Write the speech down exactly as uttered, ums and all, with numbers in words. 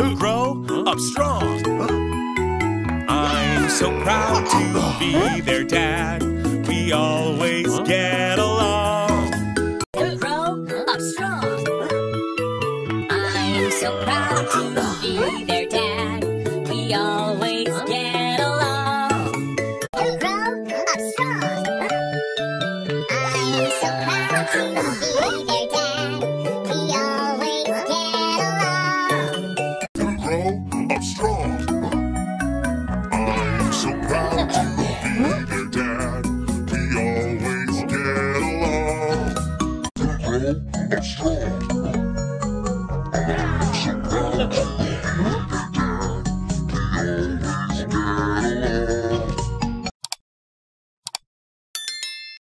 to grow up strong. I'm so proud to be their dad. We always get along. To grow up strong. I'm so proud to be their dad. We always get along. To grow up strong. I'm so proud to be their dad. We always get along. To grow up strong. I'm so proud to be their dad. We always get along. To grow up strong.